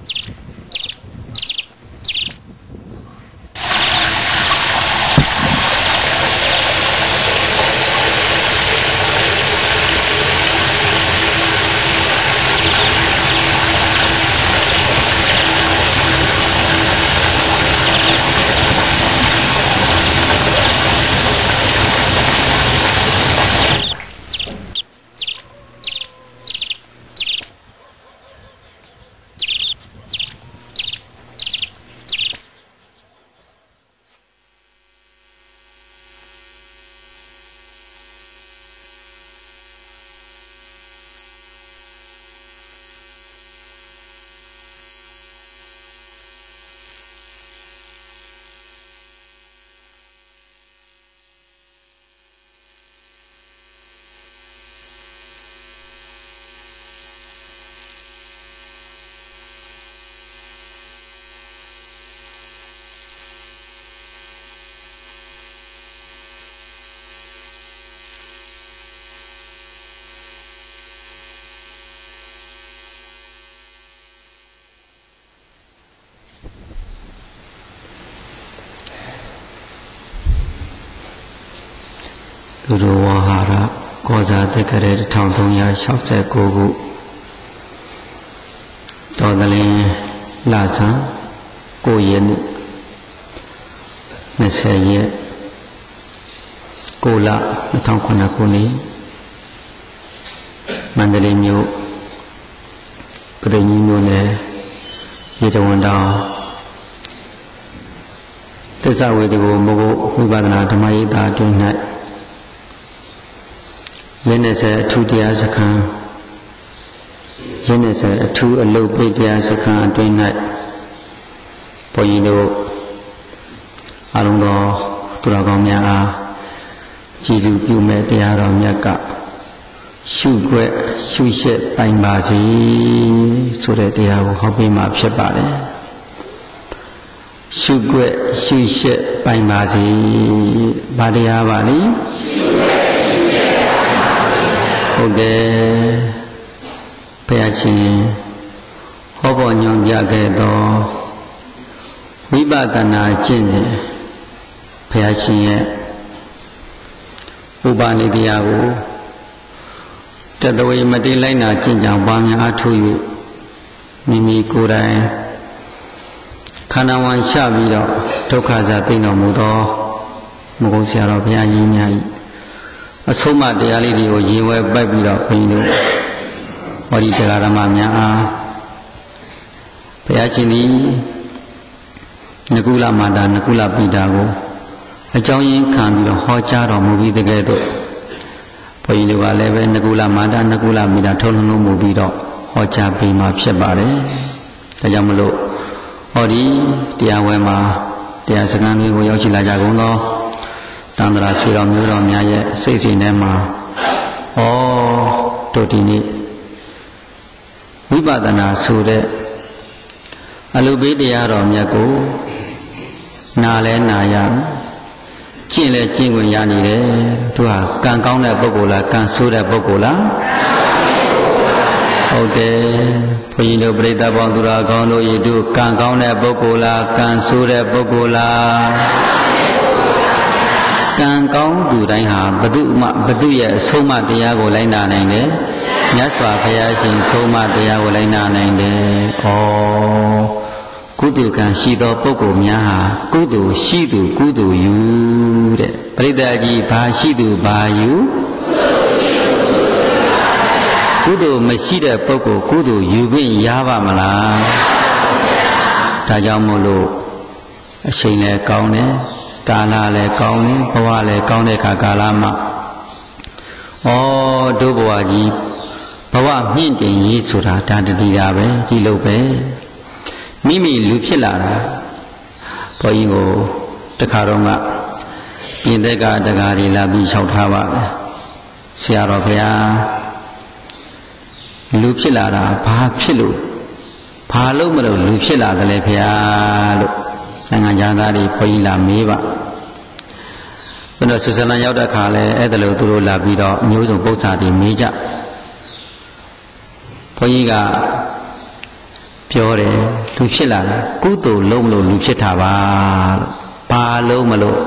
သူတော်ဝါဟာရကောဇာတက္ကရာ1369ခုတော်သလင်းလဆန်း9ရက်နေ့20ရက်9လ2009ခုနှစ်မန္တလေးမြို့ပရိညင်းမြို့နယ်ရေတဝန်တောင်သစ္စာဝေဒီကိုမုဂုဝိပဿနာဓမ္မရေးတာအတွင်း၌ရင်းနဲ့ဆက်အထူးတရားစခန်းရင်းနဲ့ဆက်အထူးအလုပ်ပိတ်တရားစခန်းအတွင်း၌ဘုန်းကြီးတို့အလုံးတော်သူတော်ကောင်းများအားကြည်သူပြုမဲ့တရားတော်မြတ်ကရှုွက်ရှုရှက်ပိုင်ပါစေဆိုတဲ့တရားကိုဟောပေးမှာဖြစ်ပါတယ်ရှုွက်ရှုရှက်ပိုင်ပါစေဘာတရားပါလဲဟုတ်တယ်ဘုရားရှင်ဟောပေါ်ညွှန်ပြခဲ့သောဝိပဿနာကျင့်စဉ်ဘုရားရှင်ရဲ့ဥပနိတရားကိုတတဝေမတိလိုက်နာကျင့်ကြံပွားများအားထုတ်၍မိမိကိုယ်တိုင်ခန္ဓာဝန်ရှပြီးတော့ဒုက္ခစာသိတော်မူသောမဂုံဆရာတော်ဘုရားကြီးများ၏အဆုံးမတရားလေးတွေကိုရင်ဝဲပိုက်ပြီးတော့ဘုန်းကြီးတို့ဟောဒီတရားဓမ္မများအားဘုရားရှင်သည်နကုလမာတာနကုလပိတာကိုအကြောင်းရင်းခံပြီးတော့ဟောကြားတော်မူပြီးတကယ်တော့ဘုန်းကြီးတို့ကလည်းပဲနကုလမာတာနကုလပိတာထုံးလုံးမူပြီးတော့ဟောကြားပေးမှာဖြစ်ပါတယ်ဒါကြောင့်မလို့ဟောဒီတရားဝဲမှာတရားစကားမျိုးကိုရောက်ရှိလာကြကုန်သောတန်ត្រာဆွေတော်မျိုးတော်များရဲ့စိတ်စဉ်ထဲမှာတို့ဒီနေ့ဝိပဿနာဆိုတဲ့အလုပိတရားတော်မြတ်ကိုနာလဲနာရကျင့်လဲကျင့်ဝင်ရနေတယ်သူဟာကံကောင်းတဲ့ပုဂ္ဂိုလ်လားကံဆိုးတဲ့ပုဂ္ဂိုလ်လားဟုတ်တယ်ဘုန်းကြီးတို့ပြိဿပေါင်းသူတော်ကောင်းတို့ဤတို့ကံကောင်းတဲ့ပုဂ္ဂိုလ်လားကံဆိုးတဲ့ပုဂ္ဂိုလ်လားကံကောင်းသူတိုင်းဟာဘသူရဲ့အဆုံးအမတရားကိုလိုက်နာနိုင်တယ်မြတ်စွာဘုရားရှင်ဆုံးမတရားကိုလိုက်နာနိုင်တယ်ကုသိုလ်ကံရှိသောပုဂ္ဂိုလ်များဟာကုသိုလ်ရှိသူကုသိုလ်ယူတဲ့ပရိသတ်ကြီးဘာရှိသူဘာယူကုသိုလ်မရှိတဲ့ပုဂ္ဂိုလ်ကုသိုလ်ယူခွင့်ရပါမလားဒါကြောင့်မို့လို့အချိန်လည်းကောင်းတယ်ကာလလည်းကောင်းတယ်ဘဝလည်းကောင်းတဲ့ခါကာလမှာတို့ဘဝကြီးဘဝမြင့်တင်ရေးဆိုတာဒါတတိတာပဲဒီလိုပဲမိမိလူဖြစ်လာတာဘုန်းကြီးကိုတခါတော့ကပြင်သက်ကတကားတွေလာပြီးလျှောက်ထားပါပဲဆရာတော်ဘုရားလူဖြစ်လာတာဘာဖြစ်လို့ဘာလို့မလို့လူဖြစ်လာသလဲဘုရားလို့နိုင်ငံသားတွေဘုန်းကြီးလာမေးပါဘုရားဆူဆန္ဒရောက်တဲ့ခါလဲအဲ့ဒါလို့သူတို့လာပြီးတော့အမျိုးစုံပု္ပ္ပာတွေမေးကြဘုန်းကြီးက ပြောတယ်လူဖြစ်လာတာကုသိုလ်လုံးမလို့လူဖြစ်တာပါဘာလုံးမလို့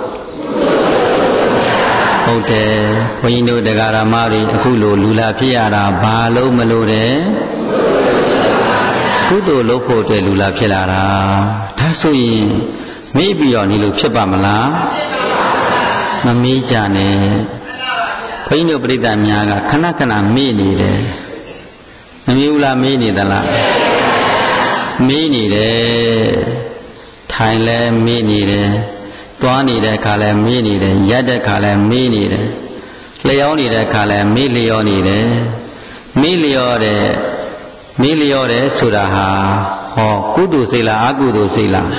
ဟုတ်တယ်ဘုန်းကြီးတို့တရားဓမ္မတွေအခုလိုလူလာဖြစ်ရတာဘာလုံးမလို့တယ်ကုသိုလ်လုပ်ဖို့အတွက်လူလာဖြစ်လာတာဒါဆိုရင်မေ့ပြီးတော့ဒီလိုဖြစ်ပါမလားမမေ့ကြနဲ့ဘုန်းကြီးတို့ပြိဿများကခဏခဏမေ့နေတယ်မမေ့ဘူးလားမေ့နေသလားမေ့နေတယ်ထိုင်လဲမေ့နေတယ်သွားနေတဲ့ခါလဲမေ့နေတယ်ရက်တဲ့ခါလဲမေ့နေတယ်လျောင်းနေတဲ့ခါလဲမေ့လျောနေတယ်မေ့လျောတယ်ဆိုတာဟာဟောကုသိုလ်စိတ်လားအကုသိုလ်စိတ်လား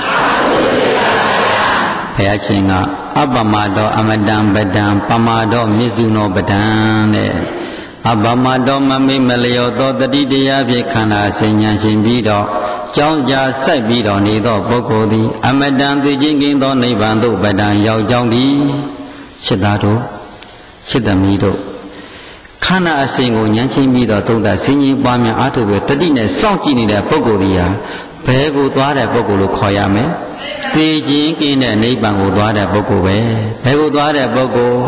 ဘုရားရှင်ကအပမတောအမတံပဒံပမာတောမြစ္စုနောပဒံတဲ့အပမတောမမိမလျောသောတတိတရားဖြင့်ခန္ဓာဆင်ញံရှင်ပြီးတော့ကြောင်းကြားစိုက်ပြီးတော့နေသောပုဂ္ဂိုလ်သည်အမတံသိချင်းကင်းသောနိဗ္ဗာန်သို့ပဒံရောက်ကြောင်းသည်စိတ်သားတို့စိတ်သမီးတို့ခန္ဓာအစဉ်ကိုဉာဏ်ချင်းပြီးတော့သုံးသပ်ဆင်ញင်ပွားများအားထုတ်ပဲတတိနဲ့စောင့်ကြည့်နေတဲ့ပုဂ္ဂိုလ်ကြီးဟာဘယ်ကိုသွားတဲ့ပုဂ္ဂိုလ်လို့ခေါ်ရမလဲသိချင်းကင်းတဲ့နိဗ္ဗာန်ကိုသွားတဲ့ပုဂ္ဂိုလ်ပဲဘယ်ကိုသွားတဲ့ပုဂ္ဂိုလ်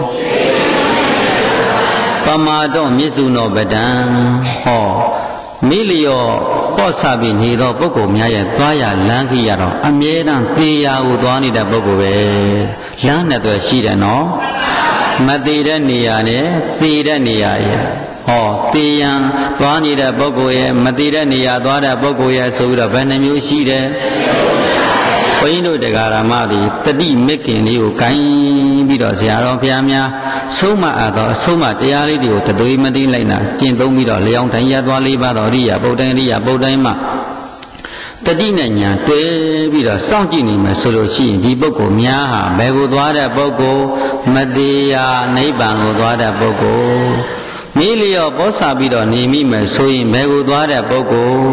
ပမာတော့မြစ္စုနောပဒံဟောမိလျောပေါ့ဆပြီးနေသောပုဂ္ဂိုလ်များရဲ့သွားရလမ်းကြီးရတော့အမြဲတမ်းသေရာကိုသွားနေတဲ့ပုဂ္ဂိုလ်ပဲလမ်းနဲ့တော့ရှိတယ်နော်မသေးတဲ့နေရာနဲ့သေတဲ့နေရာရဲ့ဟောသေရန်သွားနေတဲ့ပုဂ္ဂိုလ်ရဲ့မသေးတဲ့နေရာသွားတဲ့ပုဂ္ဂိုလ်ရဲ့ဆိုပြီးတော့ဘယ်နှမျိုးရှိတယ်ဘုန်းကြီးတို့တရားဓမ္မတွေတတိမေခင်လေးကိုဂိုင်းပြီးတော့ဆရာတော်ဘုရားများဆုံးမအပ်သောအဆုံးမတရားလေးတွေကိုတသွေးမသိလိုက်နာကျင့်သုံးပြီးတော့လျောင်းတိုင်းရသွားလေးပါတော်အရိယာပုဒ်တိုင်းအရိယာပုဒ်တိုင်းမှာတတိနဲ့ညာတွဲပြီးတော့စောင့်ကြည့်နေမယ်ဆိုလို့ရှိရင်ဒီပုဂ္ဂိုလ်များဟာဘယ်ကိုသွားတဲ့ပုဂ္ဂိုလ်မတရားနိဗ္ဗာန်ကိုသွားတဲ့ပုဂ္ဂိုလ်မိလျောဘောဆာပြီးတော့နေမိမယ်ဆိုရင်ဘယ်ကိုသွားတဲ့ပုဂ္ဂိုလ်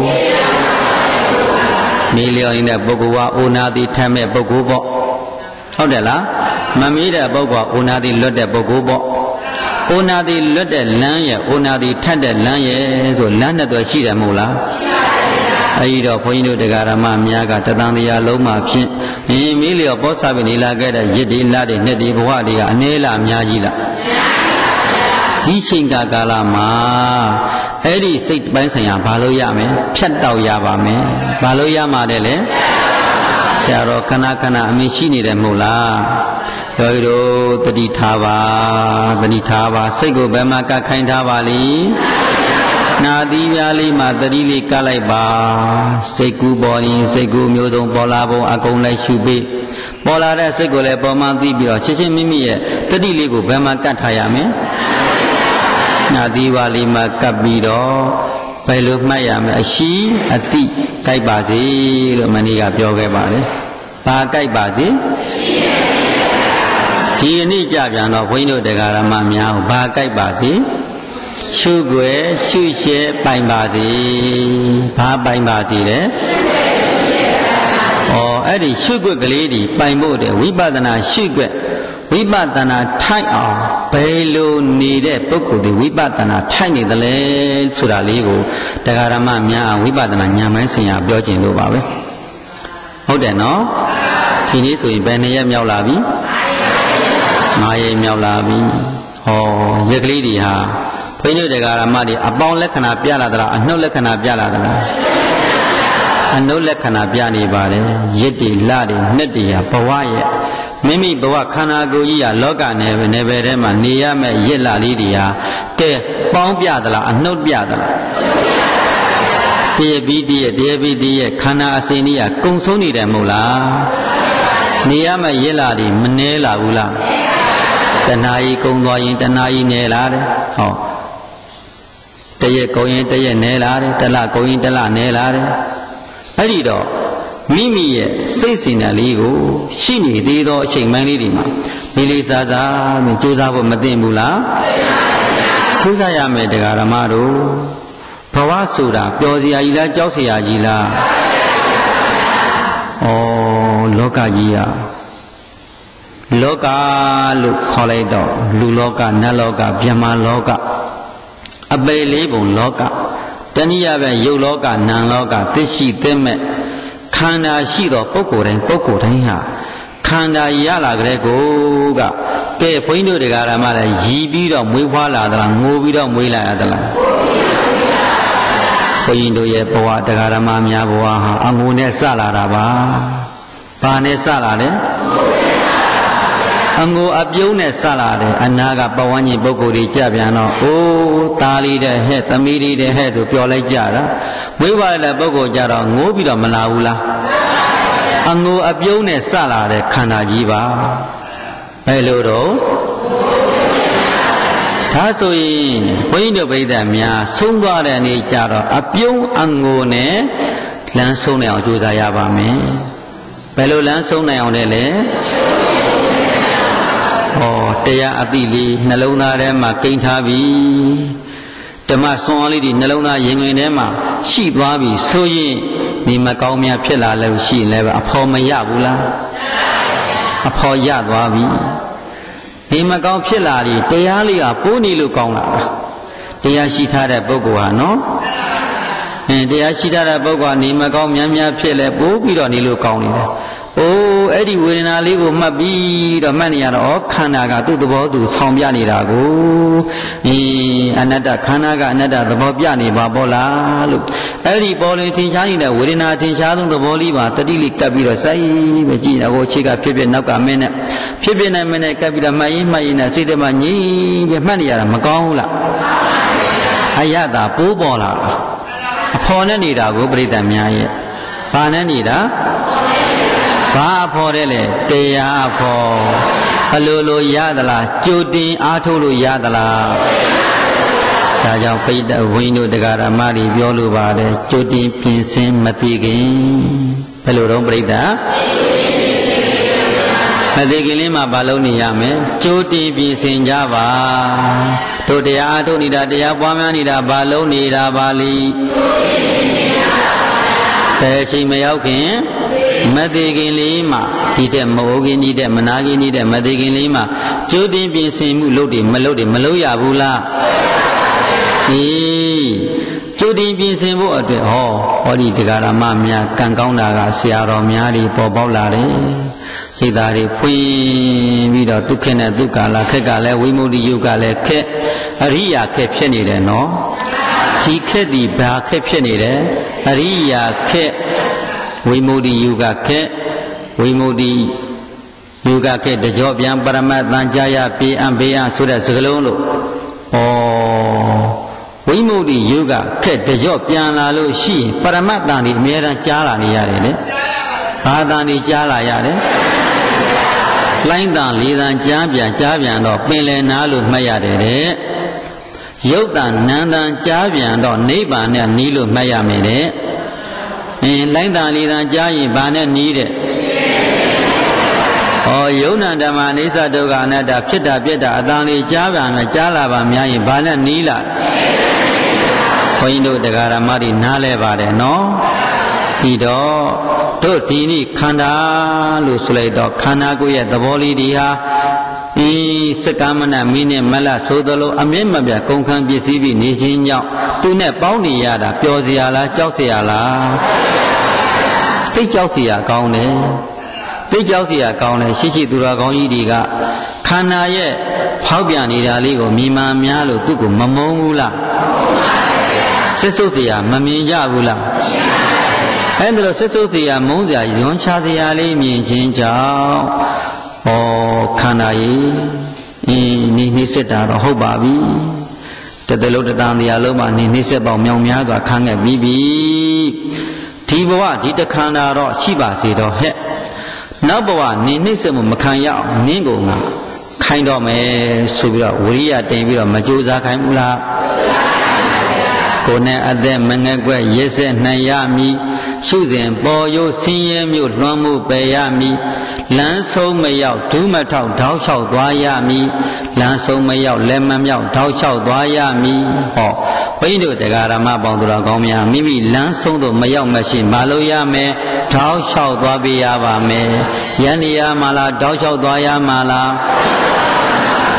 မိလျောနေတဲ့ပုဂ္ဂိုလ်ကအိုနာတိထမ်းမဲ့ပုဂ္ဂိုလ်ပေါ့ဟုတ်တယ်လားမမီးတဲ့ပုဂ္ဂိုလ်ကအိုနာတိလွတ်တဲ့ပုဂ္ဂိုလ်ပေါ့အိုနာတိလွတ်တဲ့လမ်းရဲ့အိုနာတိထက်တဲ့လမ်းရဲ့ဆိုလမ်းနဲ့တော့ရှိတယ်မဟုတ်လားအဲဒီတော့ဘုန်းကြီးတို့တရားဓမ္မများကတသံတရားလုံးမှာဖြင့်မိလျောဘောဆာပြီးနေလာခဲ့တဲ့ရစ်ဒီလတွေနှစ်ဒီဘဝတွေကအနည်းလားအများကြီးလားဒီချိန်ကာလမှာအဲ့ဒီစိတ်ပိုင်းဆိုင်ရာဘာလို့ရမယ်ဖြတ်တောက်ရပါမယ်ဘာလို့ရမှာလဲဆရာတော်ခဏခဏအမြင်ရှိနေတယ်မဟုတ်လားယောဂီတို့တတိထားပါစိတ်ကိုဘယ်မှာကတ်ခိုင်းထားပါလိနာသီးပြားလေးမှာတတိလေးကတ်လိုက်ပါစိတ်ကူးပေါ်ရင်စိတ်ကူးမျိုးစုံပေါ်လာပုံအကုန်လိုက်ရှုပေးပေါ်လာတဲ့စိတ်ကိုလည်းပေါ်မှသိပြီးတော့ချင်းမိမိရဲ့တတိလေးကိုဘယ်မှာကတ်ထားရမလဲနာသီးပါးလေးမှာကပ်ပြီးတော့ဘယ်လိုမှတ်ရမလဲအရှိအတိကြိုက်ပါစေလို့မနေ့ကပြောခဲ့ပါတယ်။ဘာကြိုက်ပါစေဒီအနည်းကြပြန်တော့ဘုန်းကြီးတို့တရားဓမ္မများကိုဘာကြိုက်ပါစေရှုွယ်ရှုရှဲပိုင်ပါစေဘာပိုင်ပါစေလဲအဲ့ဒီရှုွက်ကလေးဒီပိုင်ဖို့တဲ့ဝိပဿနာရှုွက်ဝိပဿနာထိုက်အောင်ဘယ်လိုနေတဲ့ပုဂ္ဂိုလ်ဒီဝိပဿနာထိုက်နေသလဲဆိုတာလေးကိုတရားဓမ္မများဝိပဿနာဉာဏ်ပိုင်းဆိုင်ရာပြောခြင်းလို့ပါပဲဟုတ်တယ်နော်ဒီနေ့ဆိုရင်ဘယ်နှစ်ရက်မြောက်လာပြီ9ရက်မြောက်လာပြီဟောရက်ကလေးတွေဟာဘုန်းကြီးတရားဓမ္မတွေအပေါင်းလက္ခဏာပြလာသလားအနှုတ်လက္ခဏာပြလာသလားအနှုတ်လက္ခဏာပြနေပါတယ်ရစ်တွေလတွေနှစ်တွေဟာဘဝရဲ့မိမိဘဝခန္ဓာကိုယ်ကြီးဟာလောကနယ်ပယ်ထဲမှာနေရမယ့်ရစ်လာလေးတွေဟာကဲပေါင်းပြသလားအနှုတ်ပြသလားတရပြီးတရခန္ဓာအစဉ်ကြီးဟာကုံဆုံးနေတယ်မဟုတ်လားနေရမယ့်ရစ်လာတွေမနှဲလာဘူးလားတဏှာကြီးကုံသွားရင်တဏှာကြီးနှဲလာတယ်ဟောတရက်ကုံရင်တရက်နှဲလာတယ်တလကုံရင်တလနှဲလာတယ်အဲ့ဒီတော့မိမိရဲ့စိတ်စင်တာလေးကိုရှိနေသေးသောအချိန်ပိုင်းလေးတွေမှာမိလေးစားစားနဲ့ကြိုးစားဖို့မသိဘူးလားကြိုးစားရမယ်တရားဓမ္မတို့ဘဝဆိုတာပျော်စရာကြီးလားကြောက်စရာကြီးလားလောကကြီးဟာလောကလို့ခေါ်လိုက်တော့လူလောကနတ်လောကဗြဟ္မာလောကအပေလေးပုံလောကတနည်းအားဖြင့်ယုတ်လောကနာမ်လောကသိရှိသိမဲ့ခန္ဓာရှိသောပုဂ္ဂိုလ်တိုင်းဟာခန္ဓာရလာကြတဲ့ကိုကကဲဘုန်းကြီးတို့တရားဓမ္မလည်းရည်ပြီးတော့မွေးဖွားလာသလားငိုပြီးတော့မွေးလာရသလားဘုန်းကြီးတို့ရဲ့ဘဝတရားဓမ္မများဘဝဟာအငိုနဲ့စလာတာပါဘာနဲ့စလာလဲအငိုအပြုံးနဲ့စလာတယ်အနာကပဝန်းကျင်ပုဂ္ဂိုလ်တွေကြပြန်တော့အိုးသားလေးတဲ့ဟဲ့သမီးလေးတဲ့ဟဲ့ဆိုပြောလိုက်ကြတာမွေးဖွားတဲ့ပုဂ္ဂိုလ်ကြတော့ငိုပြီးတော့မလာဘူးလားအငိုအပြုံးနဲ့စလာတဲ့ခန္ဓာကြီးပါဘယ်လိုတော့ဒါဆိုရင်ဘုန်းကြီးတို့ပြိဿများဆုံးသွားတဲ့အနေကြတော့အပြုံးအငိုနဲ့လမ်းဆုံးနိုင်အောင်ကြိုးစားရပါမယ်ဘယ်လိုလမ်းဆုံးနိုင်အောင်လဲတရားအတိလေးနှလုံးသားထဲမှာကိန်းထားပြီဓမ္မဆွမ်းအားလေးဒီနှလုံးသားရင်ဝင်ထဲမှာရှိသွားပြီဆိုရင်ဒီမကောင်းများဖြစ်လာလို့ရှိရင်လည်းအဖော်မရဘူးလားအဖော်ရသွားပြီဒီမကောင်းဖြစ်လာပြီတရားလေးကပိုးနေလို့ကောင်းလာတာတရားရှိထားတဲ့ပုဂ္ဂိုလ်ဟာနော်တရားရှိထားတဲ့ပုဂ္ဂိုလ်ကနေမကောင်းများဖြစ်လဲပိုးပြီးတော့နေလို့ကောင်းနေတယ်အိုးအဲ့ဒီဝေဒနာလေးကိုမှတ်ပြီးတော့မှတ်နေရတော့ခန္ဓာကသူ့သဘောသူဆောင်ပြနေတာကိုအနတ္တခန္ဓာကအနတ္တသဘောပြနေပါပေါ့လားလို့အဲ့ဒီပေါ်လင်ထင်ရှားနေတဲ့ဝေဒနာထင်ရှားဆုံးသဘောလေးပါတတိလေးကပ်ပြီးတော့စိုက်ပဲကြည့်နေကိုအခြေကဖြစ်ဖြစ်နောက်ကမင်းနဲ့ဖြစ်ဖြစ်နိုင်မင်းနဲ့ကပ်ပြီးတော့မှတ်ရင်နဲ့စိတ်ထဲမှာငြိပြီးမှတ်နေရတာမကောင်းဘူးလားအယတာပိုးပေါ်လာတာအဖော်နဲ့နေတာကိုပြိတ္တများရဲ့ဘာနဲ့နေတာဘာဖော်တယ်လေတရားဖော်အလိုရသလားကြိုတင်အားထုတ်လို့ရသလားဒါကြောင့်ပိဋကဝိနုတရားဓမ္မတွေပြောလို့ပါတယ်ကြိုတင်ပြင်ဆင်မသိခင်ဘယ်လိုတော့ပြိဋကမသိခင်လေးမှာဘာလုပ်နေရမလဲကြိုတင်ပြင်ဆင်ကြပါတို့တရားအားထုတ်နေတာတရားပွားများနေတာဘာလုပ်နေတာပါလိဘယ်ချိန်မရောက်ခင်မသိခင်လေးမှာဒီတဲ့မဟုတ်ခင်ကြီးတဲ့မနာခင်ကြီးတဲ့မသိခင်လေးမှာကြိုတင်ပြင်ဆင်မှုလုပ်တယ်မလုပ်ရဘူးလားကြိုတင်ပြင်ဆင်ဖို့အတွက်ဟောဒီတရားဓမ္မများကံကောင်းတာကဆရာတော်များတွေပေါ်ပေါက်လာတယ်စိတ်ဓာတ်တွေဖွင့်ပြီးတော့ဒုက္ခနဲ့ဒုက္ခလာခက်ကလည်းဝိမု ക്തി ယုတ်ကလည်းခက်အရိယာခက်ဖြစ်နေတယ်နော်ဒီခက်ဒီဘာခက်ဖြစ်နေတယ်အရိယာခက်ဝိမု ക്തി ယုတ်ကခက်ဝိမု ക്തി ယုတ်ကခက်တကြောပြန်ပရမတ်တန်ကြာရပြေအံဘေးအဆိုတဲ့စကားလုံးလို့ဝိမု ക്തി ယုတ်ကခက်တကြောပြန်လာလို့ရှိရင်ပရမတ်တန်ဒီအများအားကြားလာနေရတယ်လေဘာတန်ဒီကြားလာရတယ်လိုင်းတန်လေးတန်ကြားပြန်တော့ပင်လယ်နာလို့မှတ်ရတယ်တဲ့ရုပ်တန်နံတန်ကြားပြန်တော့နိဗ္ဗာန်နဲ့နီးလို့မှတ်ရမယ်တဲ့လိုင်းတန်လေးတန်ကြားရင်ဘာနဲ့နီးတဲ့ယုံနာဓမ္မအိစ္ဆဒုက္ခအနတ္တဖြစ်တာပြက်တာအတန်လေးကြားပြန်နဲ့ကြားလာပါများရင်ဘာနဲ့နီးလာဘုန်းကြီးတို့တရားဓမ္မတွေနားလဲပါတယ်နော်ဒီတော့တို့ဒီနေ့ခန္ဓာလို့ဆိုလိုက်တော့ခန္ဓာကိုယ်ရဲ့သဘောလေးဒီဟာစကမနမင်းနဲ့မလဆိုသလိုအမြင့်မပြတ်ကုန်ခန်းပစ္စည်းပြီးနေခြင်းကြောင့်သူနဲ့ပေါင်းနေရတာပျော်စရာလားကြောက်စရာလားသိကြောက်စရာကောင်းတယ်သိကြောက်စရာကောင်းတယ်ရှိသူတော်ကောင်းကြီးတွေကခန္ဓာရဲ့ဖောက်ပြန်နေတာလေးကိုမြင်မှများလို့သူ့ကိုမမုန်းဘူးလားစစ်စုပ်စရာမမြင်ကြဘူးလားအဲ့ဒါလို့စစ်စုပ်စရာမုန်းစရာယွန်းချစရာလေးမြင်ခြင်းကြောင့်ခန္ဓာကြီးနေစစ်တာတော့ဟုတ်ပါပြီတတလုံးတတန်တရားလုံးမှာနေစစ်ပေါင်းမြောင်များစွာခန်းခဲ့ပြီးပြီဒီဘဝဒီတခန္ဓာတော့ရှိပါစေတော့ဟဲ့နောက်ဘဝနေစစ်မှုမခံရအောင်နင်းကိုငါခိုင်းတော့မယ်ဆိုပြီးတော့ဝိရိယတင်ပြီးတော့မကြိုးစားခိုင်းဘူးလားကိုယ်နဲ့အသက်မငဲ့ကွက်ရစ်ဆက်နိုင်ရမည်ရှုစဉ်ပေါ်ရိုးဆင်းရဲမျိုးလွှမ်းမှုပယ်ရမည်လမ်းဆုံးမရောက်ဒူးမထောက်ထောက်လျှောက်သွားရမည်လမ်းဆုံးမရောက်လက်မမြောက်ထောက်လျှောက်သွားရမည်ဘုန်းကြီးတို့တရားဓမ္မပေါင်းသူတော်ကောင်းများမိမိလမ်းဆုံးသို့မရောက်မရှင်မလုပ်ရမယ်ထောက်လျှောက်သွားပေးရပါမယ်ယန္တရားမှာလားထောက်လျှောက်သွားရမှာလား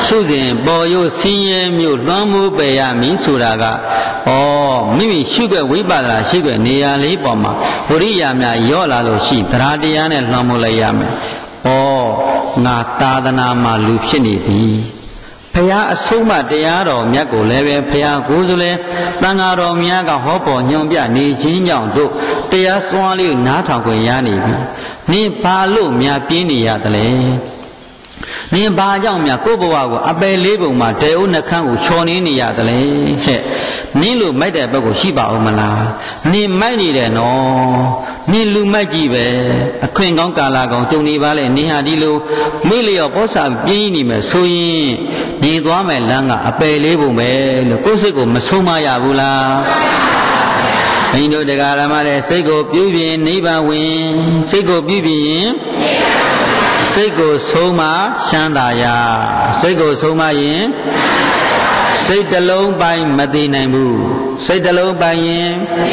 ရှုစဉ်ပေါ်ရိုးဆင်းရဲမျိုးလွှမ်းမိုးပယ်ရမည်ဆိုတာကမိမိရှုွက်ဝိပဿနာရှုွက်နေရာလေးပေါ်မှာဝိရိယများရော့လာလို့ရှိတရားတရားနဲ့လွှမ်းမိုးလိုက်ရမယ်ငါသာသနာမှာလူဖြစ်နေပြီဘုရားအဆုံးအမတရားတော်မြတ်ကိုလည်းပဲဘုရားကိုယ်ဆိုလဲတန်ဃာတော်များကဟောပေါ်ညွှန်ပြနေခြင်းကြောင့်တို့တရားစွမ်းလေးနားထောင်ခွင့်ရနေပြီနင်ဘာလို့များပြင်းနေရသလဲနင်ဘာကြောင့်များကိုယ့်ဘဝကိုအပယ်လေးပုံမှာတေဥနှခမ်းကိုချော်နေရတယ်လေဟဲ့နင်လိုမိုက်တဲ့ဘက်ကိုရှိပါဦးမလားနင်မိုက်နေတယ်နော်နင်လူမိုက်ကြီးပဲအခွင့်ကောင်းကာလကောင်းကြုံနေပါလေနင်ဟာဒီလိုမိလျော်ပောစာပြင်းနေမယ်ဆိုရင်နေသွားမယ်လမ်းကအပယ်လေးပုံပဲလို့ကိုယ့်စိတ်ကိုမဆုံးမရဘူးလားဘိန်းတို့တရားဓမ္မတဲ့စိတ်ကိုပြုပြင်နိဗ္ဗာန်ဝင်စိတ်ကိုပြုပြင်ရင်စိတ်ကိုဆုံးမချမ်းသာရစိတ်ကိုဆုံးမရင်စိတ်တစ်လုံးပိုင်းမသိနိုင်ဘူးစိတ်တစ်လုံးပိုင်းရင်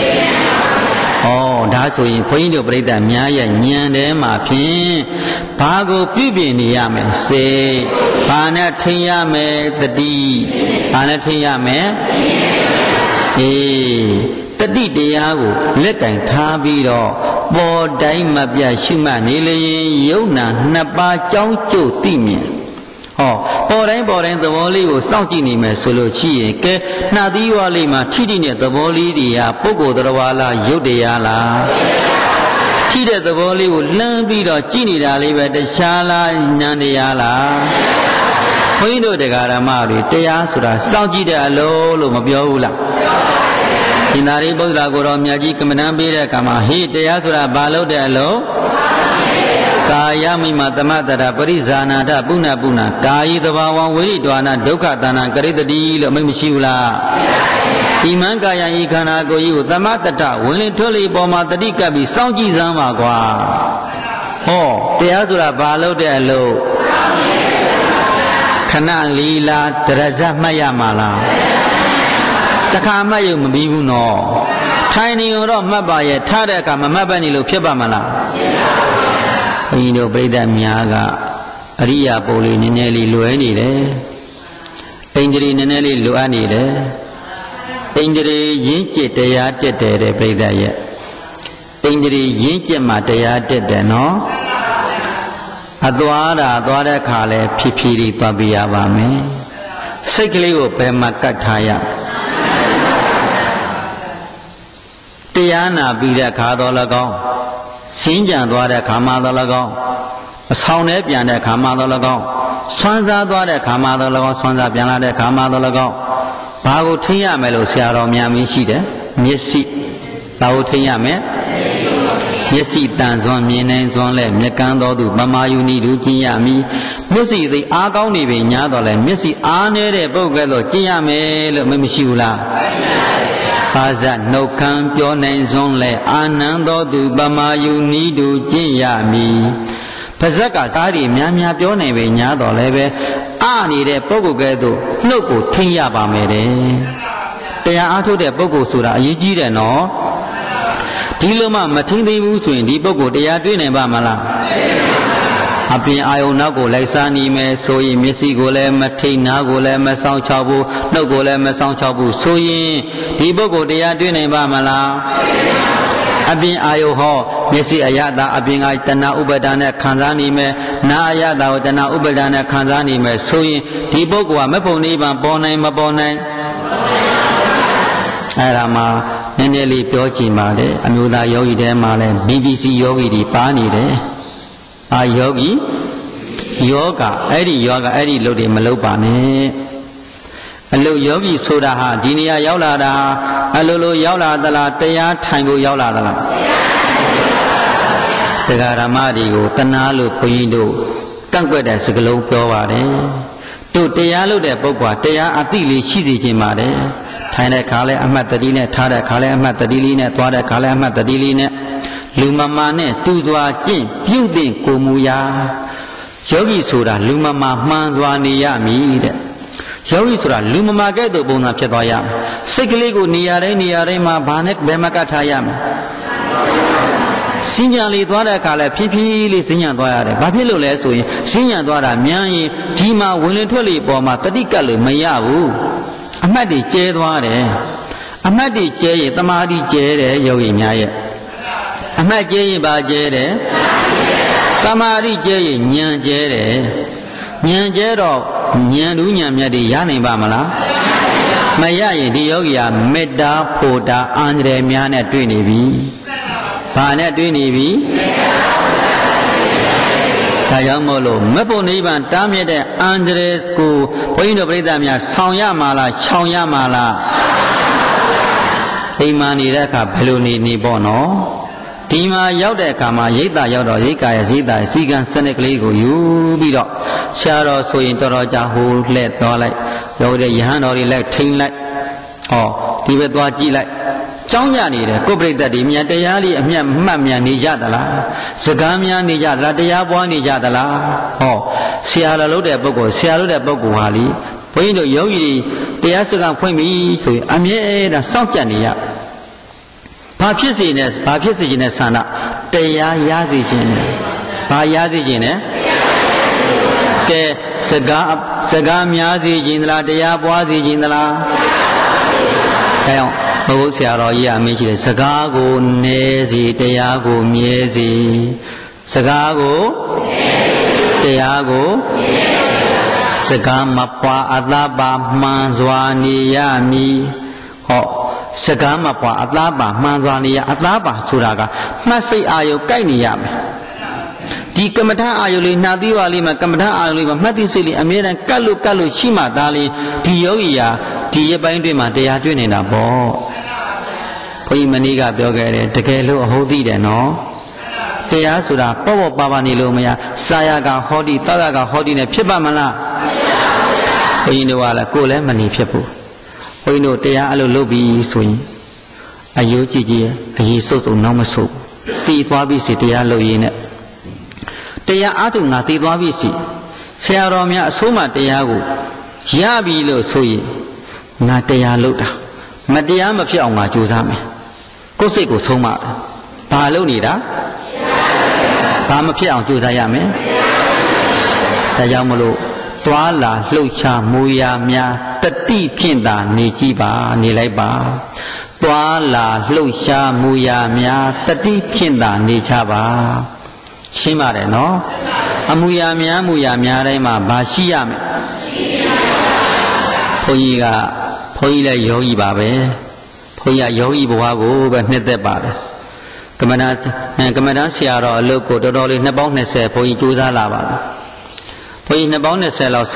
ဒါဆိုရင်ဘုန်းကြီးတို့ပြိဿများရဲ့ဉာဏ်ထဲမှာဖြင့်ဘာကိုပြုပြင်နေရမယ်စိတ်ဘာနဲ့ထိန်ရမယ်တတိဘာနဲ့ထိန်ရမယ်တတိတရားကိုလက်ကင်ထားပြီးတော့ပေါ်တိုင်းမပြရှုမှတ်နေလေရင်ယုံနာနှစ်ပါးကြောင်းကျို့သိမြင်ပေါ်တိုင်းသဘောလေးကိုစောင့်ကြည့်နေမယ်ဆိုလို့ရှိရင်ကဲနှာသီးဝါလေးမှာထိတိနဲ့သဘောလေးတွေကပုဂ္ဂိုလ်တော်လားယုတ်တရားလားထိတဲ့သဘောလေးကိုလှမ်းပြီးတော့ကြည့်နေတာလေးပဲတခြားလားဉာဏ်တရားလားဘုန်းကြီးတို့တရားဓမ္မတွေတရားဆိုတာစောင့်ကြည့်တဲ့အလုံးလို့မပြောဘူးလားဒီနာရီဗုဒ္ဓကိုတော်မြတ်ကြီးကမ္မဋ္ဌာန်းပေးတဲ့အခါမှာဟေ့တရားဆိုတာဘာလို့တဲ့အလုံးကာယမိမသမတ္တပရိဇာနာတပုဏ္ဏပုဏ္ဏကာယီသဘာဝဝိရိဒွာနာဒုက္ခတဏ္ဏကရိတတိလို့မိတ်မရှိဘူးလားဒီမန်ကာယဤခန္ဓာကိုယ်ကြီးကိုသမတ္တဝင်လင်ထွက်လေပေါ်မှာတတိကပ်ပြီးစောင့်ကြည့်စမ်းပါကွာတရားဆိုတာဘာလို့တဲ့အလုံးခဏလီလာတရဇမှတ်ရမှာလားတခါမှတ်ရုံမပြီးဘူးနော်ထိုင်နေတော့မှတ်ပါရဲ့ထားတဲ့အခါမမှတ်ပဲနေလို့ဖြစ်ပါမလားဘုန်းကြီးတို့ပြိဿများကအရိယာပုံလေးနည်းနည်းလေးလွယ်နေတယ်ဣန္ဒြေနည်းနည်းလေးလိုအပ်နေတယ်ဣန္ဒြေရင်းကျက်တရားတက်တယ်တဲ့ပြိဿရဲ့ဣန္ဒြေရင်းကျက်မှတရားတက်တယ်နော်အသွားတဲ့ခါလဲဖြည်းဖြည်းလေးသွားပြရပါမယ်စိတ်ကလေးကိုဘယ်မှာကတ်ထားရတရားနာပြီးတဲ့ခါတော်၎င်းစင်းကြံသွားတဲ့ခါမှတော်၎င်းအဆောင်ထဲပြန်တဲ့ခါမှတော်၎င်းဆွမ်းစားသွားတဲ့ခါမှတော်၎င်းဆွမ်းစားပြန်လာတဲ့ခါမှတော်၎င်းဘာကိုထိရမယ်လို့ဆရာတော်များမင်းရှိတယ်မျက်စိဘာကိုထိရမယ်မျက်စိတန်စွမ်းမြင်နိုင်စွမ်းလဲမျက်ကန်းတော်သူမမာယူနီတို့ကျင့်ရမည်မျက်စိသိအားကောင်းနေပြီညာတော့လဲမျက်စိအားနေတဲ့ပုဂ္ဂိုလ်တော့ကျင့်ရမယ်လို့မရှိဘူးလားပါဇတ်နှုတ်ခမ်းပြောနိုင်စွန်းလဲအာနန္တောသူပမာယုနီးတို့ကျင့်ရမည်ပါဇက်ကသားတွေများများပြောနိုင်ပဲညာတော့လဲပဲနေတဲ့ပုဂ္ဂိုလ်ကဲ့သို့နှုတ်ကိုထိရပါမယ်တဲ့တရားအားထုတ်တဲ့ပုဂ္ဂိုလ်ဆိုတာအရေးကြီးတယ်နော်ဒီလိုမှမထိသေးဘူးဆိုရင်ဒီပုဂ္ဂိုလ်တရားတွေ့နိုင်ပါမလားအပြင်အာယုံနောက်ကိုလိုက်စားနေမယ်ဆိုရင်မျက်စိကိုလည်းမထိနားကိုလည်းမဆောင်ချောက်ဘူးနှုတ်ကိုလည်းမဆောင်ချောက်ဘူးဆိုရင်ဒီပုဂ္ဂိုလ်တရားတွေ့နိုင်ပါမလားအပြင်အာယုဟောမျက်စိအယတာအပြင်ကတဏှာဥပါဒာနဲ့ခံစားနေမယ်နာအယတာကိုတဏှာဥပါဒာနဲ့ခံစားနေမယ်ဆိုရင်ဒီပုဂ္ဂိုလ်ကမဖို့နိဗ္ဗာန်ပေါ်နိုင်မပေါ်နိုင်အဲ့ဒါမှနည်းနည်းလေးပြောကြည့်ပါလေအမျိုးသားယောဂီတဲမှာလဲ BBC ယောဂီတွေပါနေတယ်ယောဂီယောဂအဲ့ဒီလုပ်တွေမလုပ်ပါနဲ့အလုပ်ယောဂီဆိုတာဟာဒီနေရာရောက်လာတာအလိုရောက်လာသလားတရားထိုင်ဖို့ရောက်လာသလားတရားဓမ္မတွေကိုတနာလို့ဘုန်းကြီးတို့ကန့်ကွက်တဲ့စကားလုံးပြောပါတယ်တို့တရားလို့တဲ့ပုဂ္ဂိုလ်တရားအသိလေးရှိစေခြင်းပါတယ်ထိုင်တဲ့ခါလဲအမှတ်တတိနဲ့ထားတဲ့ခါလဲအမှတ်တတိလေးနဲ့သွားတဲ့ခါလဲအမှတ်တတိလေးနဲ့လူမမာနဲ့တူစွာကျင့်ပြုတဲ့ကိုမူရာယောဂီဆိုတာလူမမာမှန်စွာနေရမည်တဲ့ယောဂီဆိုတာလူမမာကဲ့သို့ပုံစံဖြစ်သွားရမယ်စိတ်ကလေးကိုနေရာတိုင်းမှာဘာနဲ့ဘယ်မှာကတ်ထားရမလဲစဉ္ညာလေးသွားတဲ့အခါလဲဖြည်းဖြည်းလေးစဉ္ညာသွားရတယ်ဘာဖြစ်လို့လဲဆိုရင်စဉ္ညာသွားတာမြန်ရင်ဒီမှာဝင်လင်ထွက်လေပေါ်မှာတတိကတ်လို့မရဘူးအမှတ်တွေကျဲသွားတယ်အမှတ်တွေကျဲရင်တမာတိကျဲတယ်ယောဂီများရဲ့အမှတ်ကျဲရင်ဘာကျဲတယ်တမာတိကျဲရင်ဉာဏ်ကျဲတယ်ဉာဏ်ကျဲတော့ဉာဏ်ဉာဏ်မြတ်တွေရနိုင်ပါမလားမရရင်ဒီယောဂီဟာမေတ္တာဖို့တာအန္တရာယ်များနဲ့တွေ့နေပြီဘာနဲ့တွေ့နေပြီဒါကြောင့်မို့လို့မဖို့နိဗ္ဗာန်တားမြစ်တဲ့အန္တရာယ်ကိုဘုန်းကြီးတို့ပြိဿများဆောင်ရမှာလားခြောင်ရမှာလားအိမ်မှာနေတဲ့အခါဘယ်လိုနေပေါ့နော်ဒီမှာရောက်တဲ့အခါမှာရိတ်တာရောက်တော့ရိတ်ကာရဲ့ရိတ်တာစီကံစနစ်ကလေးကိုယူပြီးတော့ရှားတော့ဆိုရင်တော်တော်ကြာဟိုလှည့်သွားလိုက်ရောက်တဲ့ယဟန်တော်တွေလိုက်ထိန်လိုက်ဟောဒီဘက်သွားကြည့်လိုက်ကြောင်းကြနေတယ်ကိုယ်ပြိတ္တတွေမြန်တရားလေးအမျက်မှတ်မြန်နေကြသလားစကားများနေကြသလားတရားပွားနေကြသလားဟောဆရာတော်လုပ်တဲ့ပုဂ္ဂိုလ်ဆရာလုပ်တဲ့ပုဂ္ဂိုလ်ဟာလीဘုန်းကြီးတို့ယောဂီတွေတရားစကားဖွင့်ပြီဆိုရင်အမြဲတမ်းစောင့်ကြနေရဘာဖြစ်စေနဲ့ဘာဖြစ်စေခြင်းနဲ့ဆန္ဒတရားရစေခြင်းနဲ့ဘာရစေခြင်းနဲ့ကဲစကားများစေခြင်းသလားတရားပွားစေခြင်းသလားအဲအောင်ဘုရားဆရာတော်ကြီးအမေးရှိတယ်စကားကိုနည်းစေတရားကိုမြဲစေစကားကိုတရားကိုစကားမပွားအသာပါမှန်စွာနေရမည်ဟောစကားမပွားအသာပါမှန်စွာနေရအသာပါဆိုတာကမှတ်စိတ်အာယုကိုက်နေရမယ်ဒီကမ္မထာအာယုလေးနှာသီးဝါလေးမှာကမ္မထာအာယုလေးမှာမှတ်သိစိတ်လေးအမြဲတမ်းကတ်လို့ရှိမှသားလေးဒီယောဂီဟာဒီရပိုင်းတွင်မှာတရားတွေ့နေတာပေါ့ဘုန်းကြီးမနေ့ကပြောခဲ့တယ်တကယ်လို့အဟုတ်သိတယ်နော်တရားဆိုတာပေါ့ပါနေလို့မရစာရကဟောဒီတောရကဟောဒီနဲ့ဖြစ်ပါမလားဘုန်းကြီးတို့ကလည်းကိုယ်လည်းမနေဖြစ်ဘူးဘုန်းကြီးတို့တရားအဲ့လိုလုပ်ပြီးဆိုရင်အယုကြည်ကြီးအရေးစုပ်စုံနောက်မဆုပ်ပြီးသွားပြီစီတရားလုပ်ရင်းနဲ့တရားအားထုတ်ငါသိသွားပြီစီဆရာတော်များအဆိုးမှတရားကိုရပြီလို့ဆိုရင်ငါတရားလုပ်တာမတရားမဖြစ်အောင်ငါကြိုးစားမယ်ကိုယ်စိတ်ကိုဆုံးမဘာလုပ်နေတာဘာမဖြစ်အောင်ကြိုးစားရမယ်ဒါကြောင့်မလို့သွားလာလှုပ်ရှားမူရာများတတိဖြင့်သာနေကြည့်ပါနေလိုက်ပါသွားလာလှုပ်ရှားမူရာများတတိဖြင့်သာနေချပါရှင်းပါတယ်နော်အမူအရာများတိုင်းမှာဘာရှိရမလဲဘုန်းကြီးလည်းယောဂီပါပဲဘုန်းကြီးကယောဂီဘဝကိုပဲနှစ်သက်ပါတယ်ကမ္မဋ္ဌာန်းဆရာတော်အလုပ်ကိုတော်တော်လေး2ပေါင်း20ဘုန်းကြီးကြိုးစားလာပါလားဘုန်းကြီး2ပေါင်း20လောက်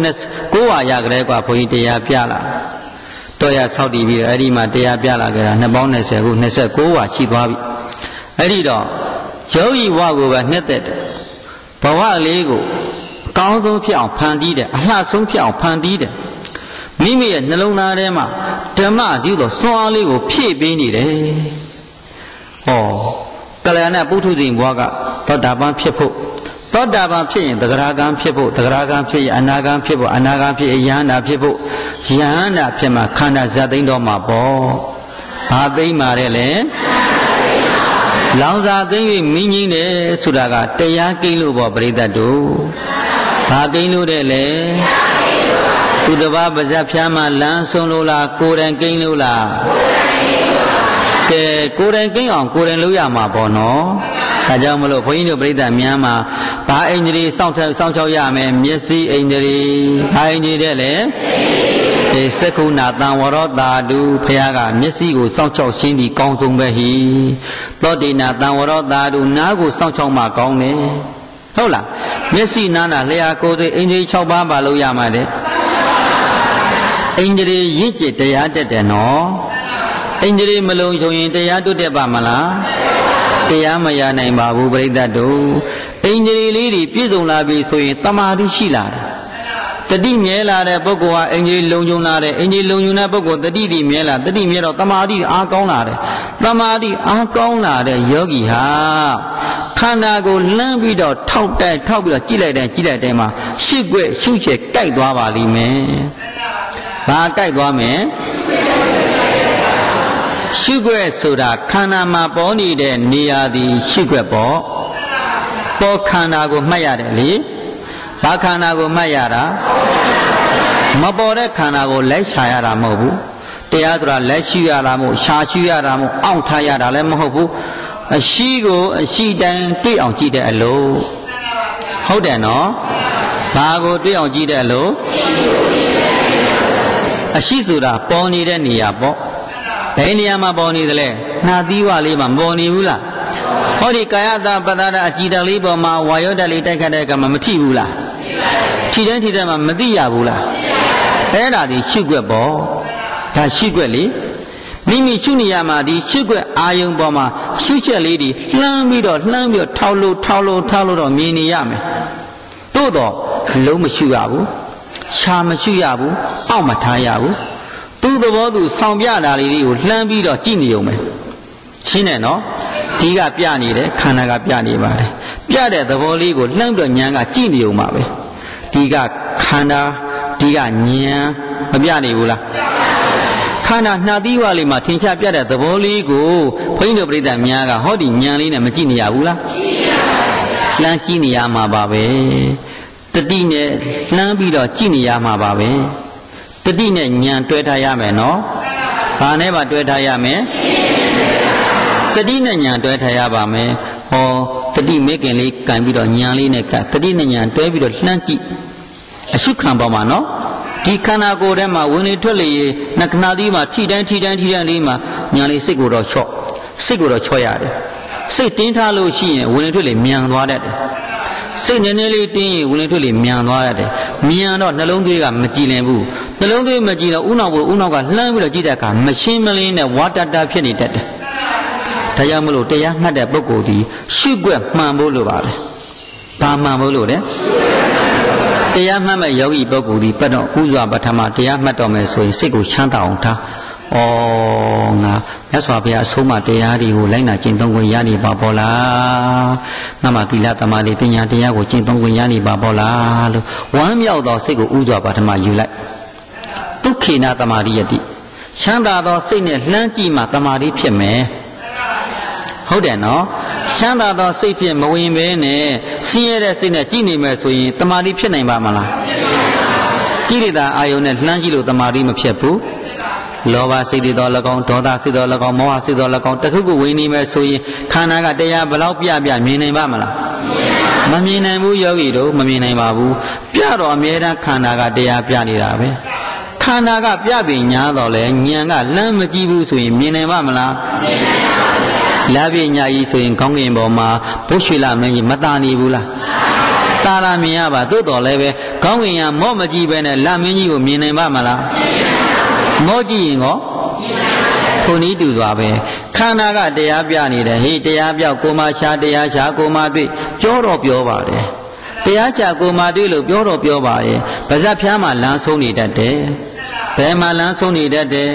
9ဝါရကလေးกว่าဘုန်းကြီးတရားပြလာတော့ရဆောက်တည်ပြီးတော့အဲ့ဒီမှာတရားပြလာခဲ့တာ2ပေါင်း20ခု29ဝါရှိသွားပြီအဲ့ဒီတော့ယောဂီဘဝကိုပဲနှစ်သက်တယ်ဘဝလေးကိုအကောင်းဆုံးဖြစ်အောင်ဖန်တီးတယ်အလှဆုံးဖြစ်အောင်ဖန်တီးတယ်မိမိရဲ့နှလုံးသားထဲမှာဓမ္မတည်းသောစွမ်းအားလေးကိုဖြည့်ပေးနေတယ်။ဟောကလျာဏပုထုဇဉ်ဘဝကသောတာပန်ဖြစ်ဖို့သောတာပန်ဖြစ်ရင်သဂရဂံဖြစ်ဖို့သဂရဂံဖြစ်ရင်အနာဂံဖြစ်ဖို့အနာဂံဖြစ်ရင်ယဟန္တာဖြစ်ဖို့ယဟန္တာဖြစ်မှခန္ဓာဇတ်သိမ်းတော်မှာပေါ့။ဘာသိမ်းပါရဲလဲ။လောင်စာသိမ်းပြီးမိငင်းတယ်ဆိုတာကတရားကိန်းလို့ပေါ့ပရိသတ်တို့။ဘာကိန်းလို့တဲ့လဲ။သူတစ်ပါးပါဇက်ဖျားမှလမ်းဆုံးလို့လားကိုယ်တိုင်ကိန်းလို့လားကဲကိုယ်တိုင်ကိန်းအောင်ကိုယ်တိုင်လုပ်ရမှာပေါ့နော်ဒါကြောင့်မလို့ဘုန်းကြီးတို့ပြိဿများမှာဘာအိန္ဒြေစောင့်ချောက်ရမယ်မျက်စိအိန္ဒြေဘာအိန္ဒြေတဲ့လေဒီစက္ခုနာတံဝရောတာတုဘုရားကမျက်စိကိုစောင့်ချောက်ရှင်းပြီးကောင်းဆုံးပဲဟိသောတိနာတံဝရောတာတုနားကိုစောင့်ချောက်မှကောင်းတယ်ဟုတ်လားမျက်စိနားနာလျှာကိုယ်စိတ်အိန္ဒြေ6ပါးပါလို့ရမှာတဲ့အိန္ဒြေရင့်ကျက်တရားတက်တယ်နော်အိန္ဒြေမလုံးချုံရင်တရားတွတ်တက်ပါမလားတရားမရနိုင်ပါဘူးပရိသတ်တို့အိန္ဒြေလေးတွေပြည့်စုံလာပြီဆိုရင်တမာတိရှိလာတယ်တတိမြဲလာတဲ့ပုဂ္ဂိုလ်ဟာအိန္ဒြေလုံးချုံလာတယ်အိန္ဒြေလုံးချုံတဲ့ပုဂ္ဂိုလ်တတိတိမြဲလာတတိမြဲတော့တမာတိအားကောင်းလာတယ်တမာတိအားကောင်းလာတဲ့ယောဂီဟာခန္ဓာကိုလှမ်းပြီးတော့ထောက်ပြီးတော့ကြည့်လိုက်တဲ့မှာရှစ်ွက်ရှုချက်ကြိုက်သွားပါလိမ့်မယ်ဘာကြိုက်သွားမယ်ရှုွက်ဆိုတာခန္ဓာမှာပေါ်နေတဲ့နေရာဒီရှုွက်ပေါ့ပေါ်ခန္ဓာကိုမှတ်ရတယ်လေဘာခန္ဓာကိုမှတ်ရတာမပေါ်တဲ့ခန္ဓာကိုလိုက်ရှာရတာမဟုတ်ဘူးတရားဆိုတာလက်ရှိရတာမဟုတ်ရှာရှိရတာမဟုတ်အောင့်ထားရတာလည်းမဟုတ်ဘူးအရှိကိုအရှိတိုင်းတွေ့အောင်ကြည့်တဲ့အလို့ဟုတ်တယ်နော်ဘာကိုတွေ့အောင်ကြည့်တဲ့အလို့အရှိဆိုတာပေါ်နေတဲ့နေရာပေါ့ဘယ်နေရာမှာပေါ်နေသလဲနှာသီးဝလေးမှာမပေါ်နေဘူးလားဟောဒီကာယတာပတ္တအကြည်တလေးပေါ်မှာဝါယောဓာတ်လေးတိုက်ခတ်တဲ့အခါမှာမထိဘူးလားထိတိုင်းထိတိုင်းမှာမသိရဘူးလားအဲ့ဒါဒီရှုွက်ပေါ့ဒါရှုွက်လေမိမိရှုနေရမှာဒီရှုွက်အာယုံပေါ်မှာရှုချက်လေးတွေလှမ်းပြီးတော့ထောက်လို့တော့မြင်နေရမယ်သို့တော့လုံးမရှုရဘူးရှာမရှုရဘူးအောက်မထားရဘူးသူ့သဘောသူဆောင်ပြတာလေးတွေကိုလှမ်းပြီးတော့ကြည့်နေုံပဲရှင်းတယ်နော်ဒီကပြနေတယ်ခန္ဓာကပြနေပါတယ်ပြတဲ့သဘောလေးကိုလှမ်းပြီးတော့ဉာဏ်ကကြည့်နေုံပါပဲဒီကခန္ဓာဒီကဉာဏ်မပြနေဘူးလားခန္ဓာနှာသီးဝါလေးမှာထင်ရှားပြတဲ့သဘောလေးကိုဘုန်းကြီးတို့ပြိဿများကဟောဒီဉာဏ်လေးနဲ့မကြည့်နေရဘူးလားလှမ်းကြည့်နေရမှာပါပဲတတိနဲ့လှမ်းပြီးတော့ကြည့်နေရမှာပါပဲတတိနဲ့ဉာဏ်တွဲထားရမယ်နော်ဘာနဲ့ပါတွဲထားရမယ်တတိနဲ့ဉာဏ်တွဲထားရပါမယ်ဟောတတိမေခင်လေးကန်ပြီးတော့ဉာဏ်လေးနဲ့ကတတိနဲ့ဉာဏ်တွဲပြီးတော့လှမ်းကြည့်အရှုခံပေါ်မှာနော်ဒီခန္ဓာကိုယ်ထဲမှာဝင်လေထွက်လေနှခဏသီးမှာထိတိုင်းလေးမှာဉာဏ်လေးစိတ်ကိုတော့ချော့ရတယ်စိတ်တင်းထားလို့ရှိရင်ဝင်လေထွက်လေမြန်သွားတတ်တယ်စိတ်နည်းနည်းလေးတင်းရင်ဝင်လေထွက်လေမြန်သွားရတယ်မြန်တော့နှလုံးသွေးကမကြည်လင်ဘူးနှလုံးသွေးမကြည်တော့ဥနောက်ကလှမ်းပြီးတော့ကြည့်တဲ့အခါမရှင်းမလင်းနဲ့ဝါတတဖြစ်နေတတ်တယ်ဒါကြောင့်မလို့တရားမှတ်တဲ့ပုဂ္ဂိုလ်ဒီရှုွက်မှန်ဖို့လိုပါလေဘာမှန်ဖို့လိုလဲတရားမှတ်မဲ့ယောဂီပုဂ္ဂိုလ်ဒီပတ်တော့ဥစွာပထမတရားမှတ်တော်မယ်ဆိုရင်စိတ်ကိုချမ်းသာအောင်ထားဩငါမြတ်စွာဘုရားအဆုံးအမတရားတွေကိုလိုက်နာကျင့်သုံးခွင့်ရနေပါပေါ်လားငါမှသီလသမာဓိပညာတရားကိုကျင့်သုံးခွင့်ရနေပါပေါ်လားလို့ဝမ်းမြောက်သောစိတ်ကိုဥစွာပထမယူလိုက်ဒုက္ခိနာသမာဓိယတိချမ်းသာသောစိတ်နဲ့လှမ်းကြည့်မှသမာဓိဖြစ်မယ်ဟုတ်တယ်နော်ချမ်းသာသောစိတ်ဖြင့်မဝင်ဘဲနဲ့ဆင်းရဲတဲ့စိတ်နဲ့ကြည်နေမယ်ဆိုရင်တမာတိဖြစ်နိုင်ပါမလားကိလေသာအာယုန်နဲ့လှမ်းကြည့်လို့တမာတိမဖြစ်ဘူးလောဘစိတ်တွေတော့၎င်းဒေါသစိတ်တော့၎င်းမောဟစိတ်တော့၎င်းတခုခုဝင်နေမယ်ဆိုရင်ခန္ဓာကတရားဘလောက်ပြမြင်နိုင်ပါမလားမမြင်နိုင်ဘူးယောဂီတို့မမြင်နိုင်ပါဘူးပြတော့အမြဲတမ်းခန္ဓာကတရားပြနေတာပဲခန္ဓာကပြပင်ညာတော့လေဉာဏ်ကလမ်းမကြည့်ဘူးဆိုရင်မြင်နိုင်ပါမလားလာပြညာကြီးဆိုရင်ခေါင်းကင်ပေါ်မှာဘုရွှေလာမင်းကြီးမတာနေဘူးလားတာလာမြင်ရပါသို့တော်လည်းပဲခေါင်းကင်ရမော့မကြည့်ပဲနဲ့လာမင်းကြီးကိုမြင်နိုင်ပါမလားမော့ကြည့်ရင်ကောထိုနည်းတူသွားပဲခန္ဓာကတရားပြနေတယ်ဟေးတရားပြောက်ကိုမှရှားတရားရှားကိုမှတွေ့ပြောတော့ပြောပါတယ်တရားချကိုမှတွေ့လို့ပြောတော့ပြောပါရဲ့ဗဇက်ဖျားမှာလမ်းဆုံးနေတတ်တယ်ဘယ်မှာလမ်းဆုံးနေတတ်တယ်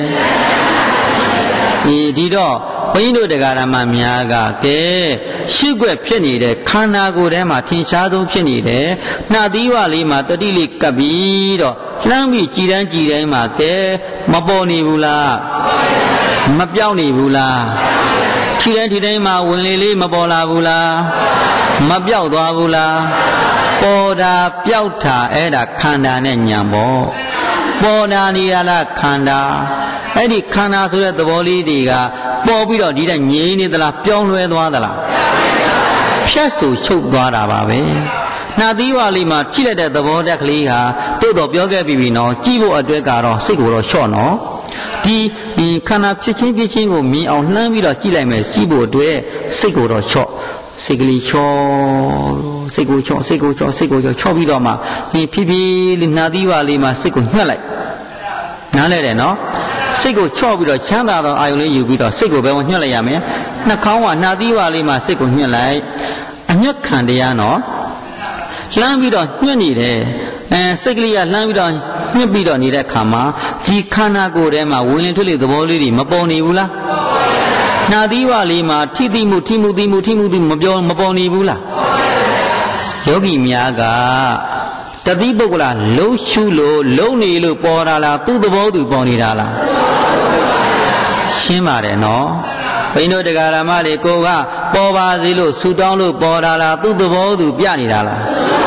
ဒီတော့ဘုန်းကြီးတို့တရားဓမ္မများကကဲရှုွက်ဖြစ်နေတဲ့ခန္ဓာကိုယ်ထဲမှာထင်ရှားဆုံးဖြစ်နေတယ်နှာသီးဝလေးမှာတတိလေးကပ်ပြီးတော့လှမ်းပြီးကြည်တိုင်းမှာကဲမပေါ်နေဘူးလားမပြောင်းနေဘူးလားထီတိုင်းမှာဝင်လေလေးမပေါ်လာဘူးလားမပြောက်သွားဘူးလားပေါ်တာပြောက်တာအဲ့ဒါခန္ဓာနဲ့ဉာဏ်ပေါ့ပေါ်တာနေရလားခန္ဓာအဲ့ဒီခန္ဓာဆိုတဲ့သဘောလေးတွေကပေါ်ပြီးတော့ဒီတဲ့ငြိမ်းနေသလားပြောင်းလဲသွားသလားဖြတ်ဆူချုပ်သွားတာပါပဲနှာသီးဝါလေးမှာကြည့်လိုက်တဲ့သဘောတက်ကလေးဟာတို့တော့ပြောခဲ့ပြီနော်ကြည့်ဖို့အတွက်ကတော့စိတ်ကိုတော့လျှော့နော်ဒီခန္ဓာဖြစ်ချင်းကိုမြင်အောင်လှမ်းပြီးတော့ကြည့်လိုက်မယ်စီးဖို့အတွက်စိတ်ကိုတော့လျှော့စိတ်ကလေးချောစိတ်ကိုချောချောပြီးတော့မှဖြည်းဖြည်းလေးနှာသီးဝါလေးမှာစိတ်ကိုညှက်လိုက်နားလဲတယ်နော်စိတ်ကိုချော့ပြီးတော့ချမ်းသာသောအာယုန်လေးယူပြီးတော့စိတ်ကိုပဲညှက်လိုက်ရမယ်နှာခေါင်းကနှာသီးဝါလေးမှာစိတ်ကိုညှက်လိုက်အညက်ခံတရားနော်လှမ်းပြီးတော့ညှက်နေတယ်စိတ်ကလေးကလှမ်းပြီးတော့ညှက်ပြီးတော့နေတဲ့ခါမှာဒီခန္ဓာကိုယ်ထဲမှာဝင်လေထွက်လေသဘောလေးတွေမပေါ်နေဘူးလားနှာသီးဝါလေးမှာထိမှုမပေါ်နေဘူးလားယောဂီများကတတိပုဂ္ဂလာလုံးရှုလို့လုံးနေလို့ပေါ်တာလားသူ့သဘောသူပေါ်နေတာလားရှင်းပါတယ်နော်ဘိန်းတို့တရားဓမ္မတွေကိုကပေါ်ပါစေလို့ဆူတောင်းလို့ပေါ်လာလားသူ့သဘောသူပြနေတာလား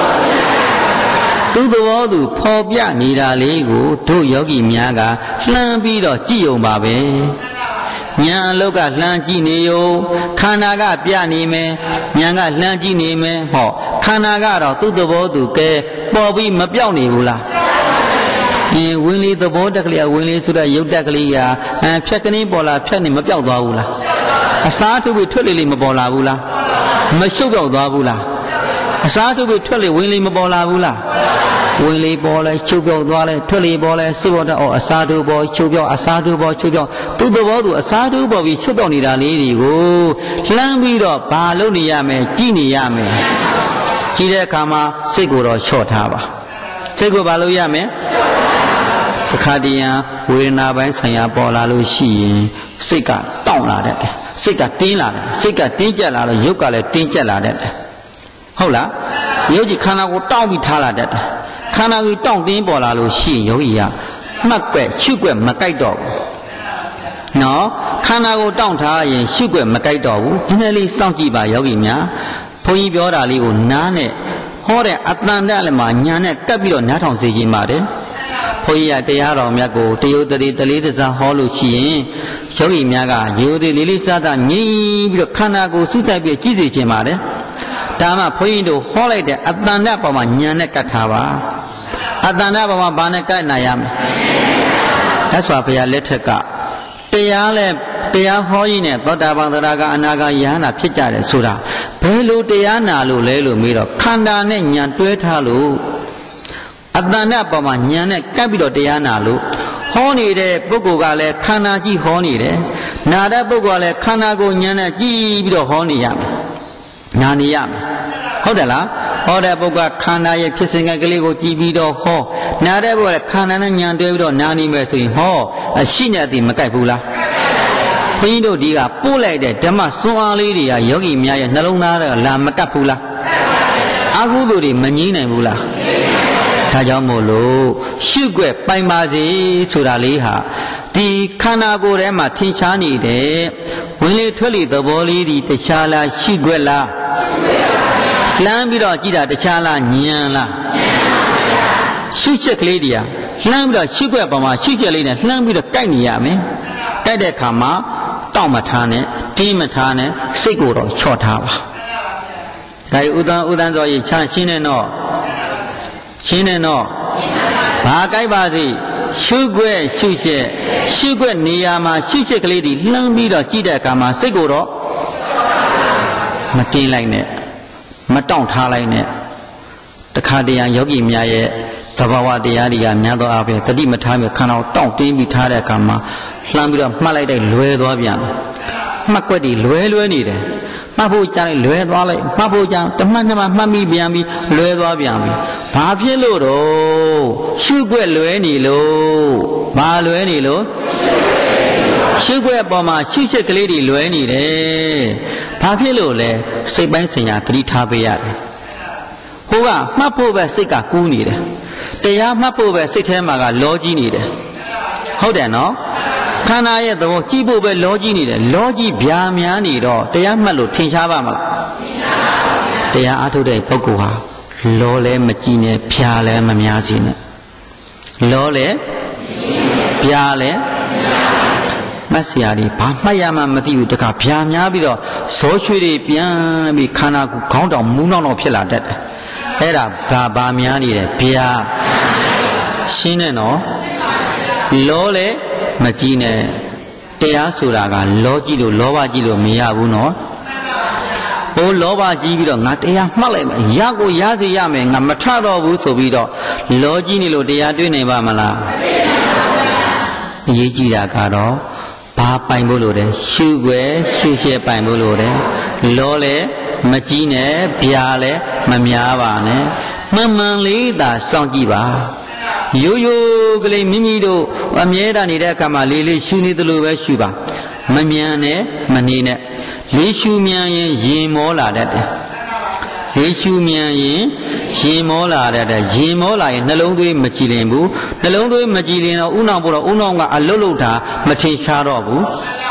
သူ့သဘောသူဖော်ပြနေတာလေးကိုတို့ယောဂီများကလှမ်းပြီးတော့ကြည့်ုံပါပဲညာအလုတ်ကလှမ်းကြည့်နေရောခန္ဓာကပြနေမယ်ညာကလှမ်းကြည့်နေမယ်ဟောခန္ဓာကတော့သူ့သဘောသူကဲပေါ်ပြီးမပြောင်းနေဘူးလားဝင်လေသဘောတက်ကလေးဝင်လေဆိုတဲ့ရုပ်တက်ကလေးကဖြတ်ကနေပေါ်လာဖြတ်နေမပြောက်သွားဘူးလားအစားထုတ်ပြီးထွက်လေလေမပေါ်လာဘူးလားမရှုပ်ပြောက်သွားဘူးလားအစားထုတ်ပြီးထွက်လေဝင်လေမပေါ်လာဘူးလားဝင်လေပေါ်လဲချုပ်ပြောက်သွားလဲထွက်လေပေါ်လဲစုပ်တော့အစားထုတ်ပေါ်ချုပ်ပြောက်အစားထုတ်ပေါ်ချုပ်ပြောက်သူ့သဘောသူအစားထုတ်ပေါ်ပြီးချုပ်ပြောက်နေတာလေးတွေကိုလှမ်းပြီးတော့ဘာလုပ်နေရမယ်ကြည့်နေရမယ်ကြည့်တဲ့အခါမှာစိတ်ကိုတော့လျှော့ထားပါစိတ်ကိုဘာလုပ်ရမယ်တစ်ခါတည်းဝေဒနာပိုင်းဆိုင်ရာပေါ်လာလို့ရှိရင်စိတ်ကတောင့်လာတယ်စိတ်ကတင်းလာတယ်စိတ်ကတင်းကျပ်လာတော့ရုပ်ကလည်းတင်းကျပ်လာတယ်ဟုတ်လားရုပ်ကြီးခန္ဓာကိုတောင့်ပြီးထားလာတတ်တယ်ခန္ဓာကိုတောင့်တင်းပေါ်လာလို့ရှိရင်ယောဂီကမှတ်ကွက်ရှုကွက်မကြိုက်တော့ဘူးနော်ခန္ဓာကိုတောင့်ထားရင်ရှုကွက်မကြိုက်တော့ဘူးဒီနေ့လေးစောင့်ကြည့်ပါယောဂီများဘုန်းကြီးပြောတာလေးကိုနားနဲ့ဟောတဲ့အတန်တလည်းမှာညာနဲ့ကပ်ပြီးတော့နားထောင်စေခြင်းပါတယ်ဘုန်းကြီးကတရားတော်မြတ်ကိုတယုတ်တလေးတစားဟောလို့ရှိရင်ယောဂီများကရိုးသေးလေးလေးစားစားငြိမ်ပြီးတော့ခန္ဓာကိုစုစိုက်ပြီးကြည့်စေခြင်းပါတယ်ဒါမှဘုန်းကြီးတို့ဟောလိုက်တဲ့အတန်တပေါ်မှာညာနဲ့ကတ်ထားပါအတန်တပေါ်မှာဘာနဲ့ကတ်နိုင်ရမလဲလက်စွာဘုရားလက်ထက်ကတရားဟောရင်းနဲ့သောတာပန်သရဂအနာဂယဟနာဖြစ်ကြတယ်ဆိုတာဘယ်လိုတရားနာလို့လဲလို့မေးတော့ခန္ဓာနဲ့ညာတွဲထားလို့အတန်တပေါ်မှာညာနဲ့ကပ်ပြီးတော့တရားနာလို့ဟောနေတဲ့ပုဂ္ဂိုလ်ကလည်းခန္ဓာကြည့်ဟောနေတယ်နာတဲ့ပုဂ္ဂိုလ်ကလည်းခန္ဓာကိုညာနဲ့ကြည့်ပြီးတော့ဟောနေရမယ်နာနေရမယ်ဟုတ်တယ်လားဟောတဲ့ပုဂ္ဂိုလ်ခန္ဓာရဲ့ဖြစ်စဉ်ကလေးကိုကြည့်ပြီးတော့ဟောနာတဲ့ပုဂ္ဂိုလ်ကခန္ဓာနဲ့ညာတွဲပြီးတော့နာနေမယ်ဆိုရင်ဟောအရှိနဲ့အတိမကြိုက်ဘူးလားဘုန်းကြီးတို့ဒီကပို့လိုက်တဲ့ဓမ္မစွမ်းအားလေးတွေကယောဂီများရဲ့နှလုံးသားတွေကလာမကပ်ဘူးလားအကုသိုလ်တွေမငြိမ်းနိုင်ဘူးလားဒါကြောင့်မို့လို့ရှုွက်ပိုင်ပါစေဆိုတာလေးဟာဒီခန္ဓာကိုယ်ထဲမှာထင်ရှားနေတဲ့ဝင်လေထွက်လေသဘောလေးဒီတခြားလားရှုွက်လားလှမ်းပြီးတော့ကြည့်တာတခြားလားဉာဏ်လားရှုချက်ကလေးတွေကလှမ်းပြီးတော့ရှုွက်ပေါ်မှာရှုချက်လေးနဲ့လှမ်းပြီးတော့ကိုက်နေရမယ်ကိုက်တဲ့အခါမှာတောင့်မထားနဲ့တင်းမထားနဲ့စိတ်ကိုတော့ချော့ထားပါဒါဥဒန်းစောကြီးချရှင်းနေတော့ဘာကြိုက်ပါစေရှုွက်ရှုွက်နေရာမှာရှုချက်ကလေးတွေလှမ်းပြီးတော့ကြည့်တဲ့အခါမှာစိတ်ကိုတော့မတင်းလိုက်နဲ့မတောင့်ထားလိုက်နဲ့တခါတည်းယောဂီများရဲ့သဘာဝတရားတွေကများသောအားဖြင့်တတိမထားမြခန္ဓာကိုတောင့်တင်းပြီးထားတဲ့အခါမှာလှမ်းပြီးတော့မှတ်လိုက်တဲ့လွဲသွားပြန်မှတ်ွက်တွေလွဲနေတယ်မှတ်ဖို့ကြားလိုက်လွဲသွားလိုက်မှတ်ဖို့ကြားတမှတ်မှတ်မိပြန်ပြီးလွဲသွားပြန်ပြီဘာဖြစ်လို့တော့ရှုွက်လွဲနေလို့ဘာလွဲနေလို့ရှုွက်ပေါ်မှာရှုချက်ကလေးတွေလွဲနေတယ်ဘာဖြစ်လို့လဲစိတ်ပိုင်းဆိုင်ရာသတိထားပေးရတယ်ဟိုကမှတ်ဖို့ပဲစိတ်ကကူးနေတယ်တရားမှတ်ဖို့ပဲစိတ်ထဲမှာကလောကြီးနေတယ်ဟုတ်တယ်နော်ခန္ဓာရဲ့သဘောကြည့်ဖို့ပဲလောကြီးနေတယ်လောကြီးဗျာများနေတော့တရားမှတ်လို့ထင်ရှားပါမလားတရားအားထုတ်တဲ့ပုဂ္ဂိုလ်ဟာလောလဲမကြည့်နဲ့ဖြာလဲမများစီနဲ့လောလဲဖြာလဲမတ်စရာတွေဘာမှတ်ရမှမသိဘူးတခါဖြာများပြီးတော့ဇောရွှေတွေပြန်ပြီးခန္ဓာကိုခေါင်းတောင်မူးနောက်ဖြစ်လာတတ်တယ်အဲ့ဒါဘာများနေတယ်ဖြာရှင်းနေနော်လောလဲမကြည့်နဲ့တရားဆိုတာကလောကြည့်လို့လောဘကြည့်လို့မရဘူးနော်ဟိုလောဘကြီးပြီးတော့ငါတရားမှတ်လိုက်မယ်ရကိုရစေရမယ်ငါမထတော့ဘူးဆိုပြီးတော့လောကြည့်နေလို့တရားတွေ့နိုင်ပါမလားအရေးကြီးတာကတော့ဘာပိုင်ဖို့လို့လဲရှုွယ်ရှုရှဲပိုင်ဖို့လို့တယ်လောလဲမကြည့်နဲ့ဗျာလဲမများပါနဲ့မှန်လေးသာစောင့်ကြည့်ပါရိုးရိုးကလေးမိမိတို့အမြဲတမ်းနေတဲ့အခါမှာလေးရှုနေသလိုပဲရှုပါမမြန်နဲ့မနေနဲ့လေးရှုမြန်ရင်ရင်မောလာတတ်တယ်လေးရှုမြန်ရင်ရင်မောလာတတ်တယ်ရင်မောလာရင်နှလုံးသွေးမကြည်လင်ဘူးနှလုံးသွေးမကြည်လင်တော့ဥနောင်ပို့တော့ဥနောင်ကအလုတ်လုတ်တာမထင်ရှားတော့ဘူး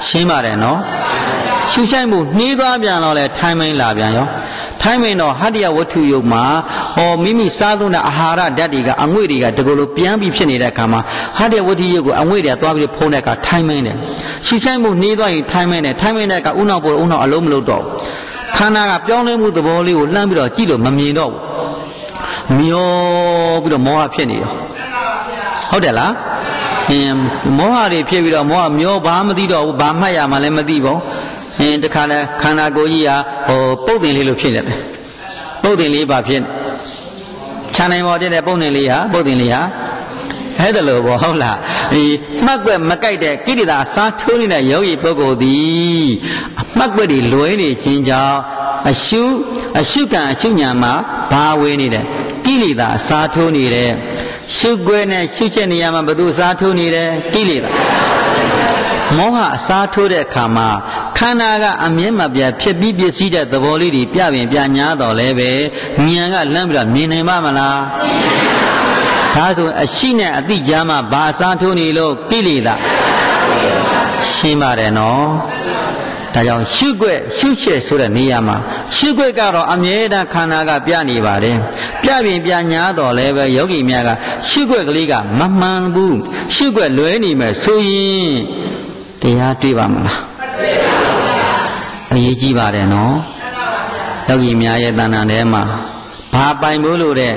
ရှင်းပါတယ်နော်ရှုဆိုင်မှုနှီးသွားပြန်တော့လဲထိုင်မင်းလာပြန်ရောထိုင်းမင်းတော့ဟတ္တယဝတ္ထုယုတ်မှာမိမိစားသုံးတဲ့အာဟာရဓာတ်တွေကအငွေ့တွေကတကူလိုပြန်ပြီးဖြစ်နေတဲ့အခါမှာဟတ္တယဝတ္ထုယုတ်ကိုအငွေ့တွေသွားပြီးဖုံးတဲ့အခါထိုင်းမင်းတယ်ရှုဆိုင်မှုနှီးသွားရင်ထိုင်းမင်းတယ်ထိုင်းမင်းတဲ့အခါဥနောက်ပေါ်ဥနောက်အလုံးမလို့တော့ခန္ဓာကပြောင်းလဲမှုသဘောလေးကိုလှမ်းပြီးတော့ကြည့်လို့မမြင်တော့ဘူးမျောပြီးတော့မောဟဖြစ်နေရောဟုတ်တယ်လားမောဟတွေဖြစ်ပြီးတော့မောဟမျောဘာမသိတော့ဘူးဘာမှတ်ရမှလည်းမသိပါဘူးတခါလဲခန္ဓာကိုယ်ကြီးဟာပုတ်တင်လေးလို့ဖြစ်နေတယ်ပုတ်တင်လေးပါဖြစ်ခြံနိုင်ပေါ်တဲ့ပုတ်တင်လေးဟာပုတ်တင်လေးဟာအဲ့ဒါလို့ပေါ့ဟုတ်လားဒီမှတ်ွက်မကြိုက်တဲ့ကိရိတာအစားထိုးနေတဲ့ယောဂီပုဂ္ဂိုလ်သည်မှတ်ွက်တွေလွဲနေခြင်းကြောင့်အရှုကံအချုပ်ညာမှာဘာဝေးနေတယ်ကိလေသာအစားထိုးနေတယ်ရှုွက်နဲ့ရှုချက်နေရာမှာဘယ်သူအစားထိုးနေတယ်ကိလေသာမောဟအစားထိုးတဲ့အခါမှာခန္ဓာကအမြဲမပြတ်ဖြစ်ပြီးပြည့်စည်တဲ့သဘောလေးတွေပြပြင်ပြညာတော်လဲပဲဉာဏ်ကလမ်းပြီးတော့မြင်နိုင်ပါမလားဒါဆိုအရှိနဲ့အတိကြားမှာဘာအစားထိုးနေလို့ကိလေသာရှင်းပါတယ်နော်ဒါကြောင့်ရှုွက်ရှုချက်ဆိုတဲ့နေရာမှာရှုွက်ကတော့အမြဲတမ်းခန္ဓာကပြနေပါတယ်ပြပြင်ပြညာတော်လဲပဲယောဂီများကရှုွက်ကလေးကမမှန်ဘူးရှုွက်လွဲနေမယ်ဆိုရင်တရားတွေ့ပါမလားအရေးကြီးပါတယ်နော်ယောဂီများရဲ့တဏ္ဍာထဲမှာဘာပိုင်ဖို့လို့တဲ့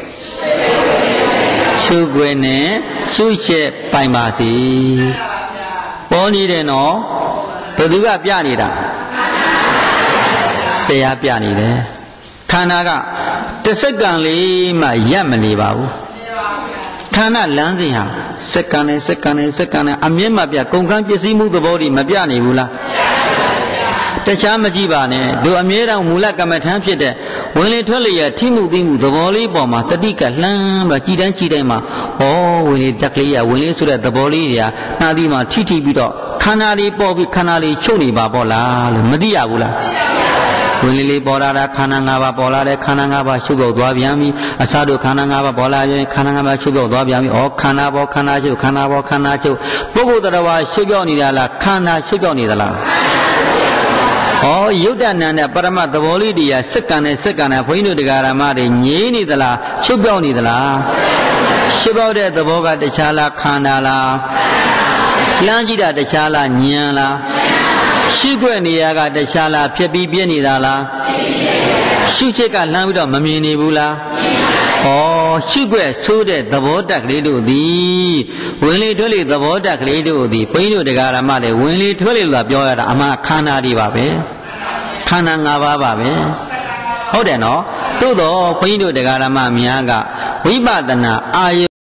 ရှုွက်နဲ့ရှုချက်ပိုင်ပါစီပေါ်နေတယ်နော်ဘယ်သူကပြနေတာတရားပြနေတယ်ခန္ဓာကတစ်စက္ကန့်လေးမှရပ်မနေပါဘူးခန္ဓာလမ်းစဉ်ဟာစက္ကန့်နဲ့စက္ကန့်နဲ့စက္ကန့်နဲ့အမြဲမပြကုန်ကန်းပစ္စည်းမှုသဘောတွေမပြနေဘူးလားတခြားမကြည့်ပါနဲ့သူအမြဲတမ်းမူလကမ္မထမ်းဖြစ်တဲ့ဝင်လေထွက်လေရထိမှုသိမှုသဘောလေးပေါ်မှာတတိကလှမ်းပြီးကြည်တန်းကြည်တိုင်းမှာဝင်လေတက်ကလေးရဝင်လေဆိုတဲ့သဘောလေးတွေကနှာသီးမှာထိပြီးတော့ခန္ဓာလေးပေါ်ပြီးခန္ဓာလေးချုပ်နေပါပေါ့လားလို့မသိရဘူးလားဝင်လေးပေါ်လာတာခန္ဓာ၅ပါးပေါ်လာတဲ့ခန္ဓာ၅ပါးချုပ်ပြောက်သွားပြန်ပြီအစတို့ခန္ဓာ၅ပါးပေါ်လာရင်ခန္ဓာ၅ပါးချုပ်ပြောက်သွားပြန်ပြီခန္ဓာပေါ်ခန္ဓာချုပ်ခန္ဓာပေါ်ခန္ဓာချုပ်ပုဂ္ဂိုလ်တရားချုပ်ပြောက်နေတာလားခန္ဓာချုပ်ပြောက်နေသလားယုတ်တဏ္ဍနဲ့ပရမတ်သဘောလေးတွေကစက္ကန့်နဲ့စက္ကန့်နဲ့ဘုန်းကြီးတို့တရားဓမ္မတွေငြိနေသလားချုပ်ပြောက်နေသလားချုပ်ပြောက်တဲ့သဘောကတခြားလားခန္ဓာလားလမ်းကြည့်တာတခြားလားဉာဏ်လားရှုွက်နေရကတခြားလားဖြစ်ပြီးပြည့်နေတာလားရှုချက်ကလှမ်းပြီးတော့မမြင်နေဘူးလားရှုွက်ဆိုးတဲ့သဘောတက်ကလေးတို့သည်ဝင်လေထွက်လေသဘောတက်ကလေးတို့သည်ဘုန်းကြီးတို့တရားဓမ္မတွေဝင်လေထွက်လေလို့ပြောရတာအမှခန္ဓာတွေပါပဲခန္ဓာ၅ပါးပါပဲဟုတ်တယ်နော်သို့တော့ဘုန်းကြီးတို့တရားဓမ္မများကဝိပဿနာအာယ